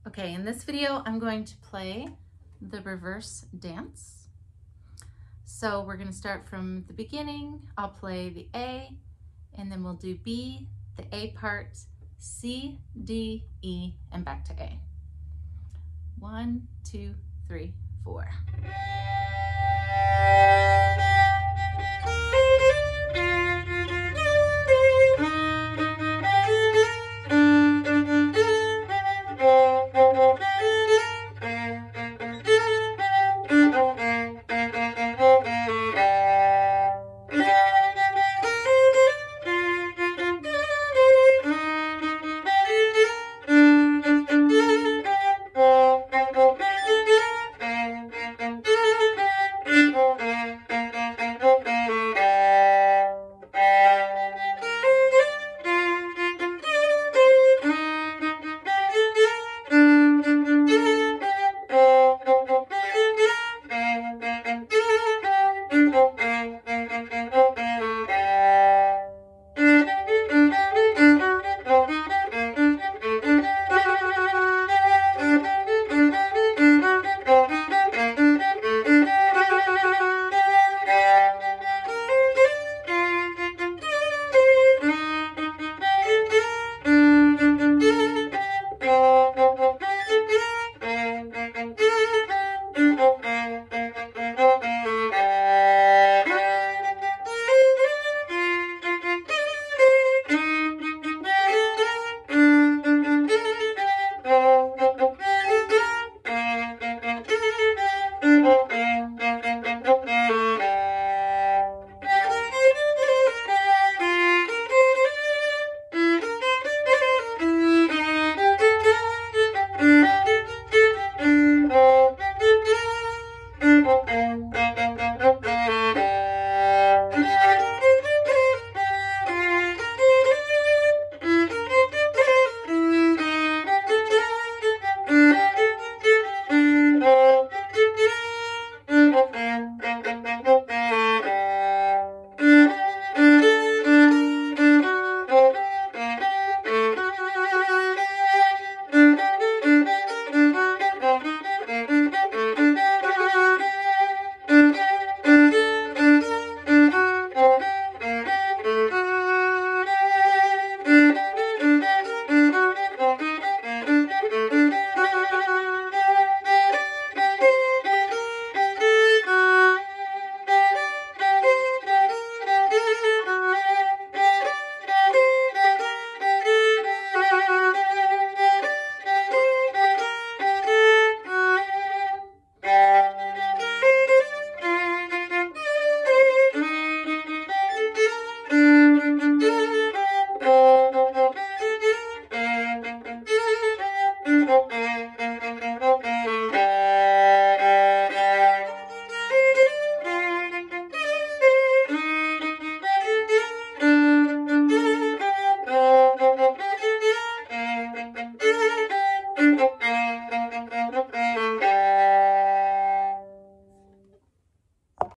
Okay, in this video, I'm going to play the reverse dance. So we're going to start from the beginning. I'll play the A, and then we'll do B, the A part, C, D, E, and back to A. 1, 2, 3, 4.